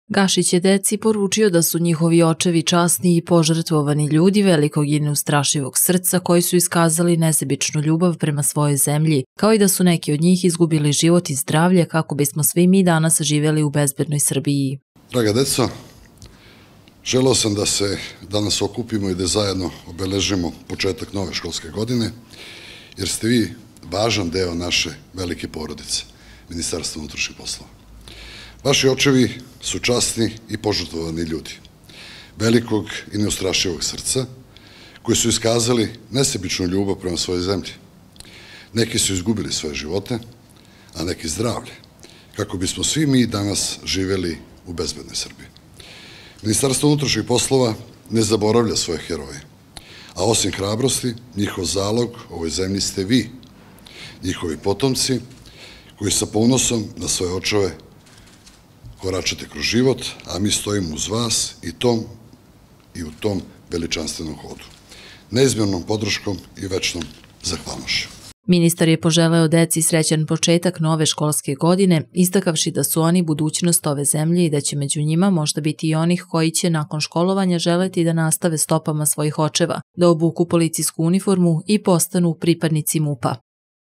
Gašić je deci poručio da su njihovi očevi časni i požrtvovani ljudi velikog i neustrašivog srca koji su iskazali nesebičnu ljubav prema svojoj zemlji, kao i da su neki od njih izgubili život i zdravlje kako bismo svi mi danas živjeli u bezbednoj Srbiji. Draga deco, želeo sam da se danas okupimo i da zajedno obeležimo početak nove školske godine, jer ste vi važan deo naše velike porodice, Ministarstva unutrašnjih poslova. Vaši očevi su časni i požrtvovani ljudi, velikog i neustrašivog srca, koji su iskazali nesebičnu ljubav prema svojoj zemlji. Neki su izgubili svoje živote, a neki zdravlje, kako bismo svi mi danas živjeli u bezbednoj Srbiji. Ministarstvo unutrašnjih poslova ne zaboravlja svoje heroje, a osim hrabrosti, njihov zalog ovoj zemlji ste vi, njihovi potomci, koji sa ponosom na svoje očeve koračate kroz život, a mi stojimo uz vas i u tom veličanstvenom hodu. Neizmjernom podrškom i večnom zahvalnošću. Ministar je poželeo deci srećan početak nove školske godine, istakavši da su oni budućnost ove zemlje i da će među njima možda biti i onih koji će nakon školovanja želeti da nastave stopama svojih očeva, da obuku policijsku uniformu i postanu pripadnici MUP-a.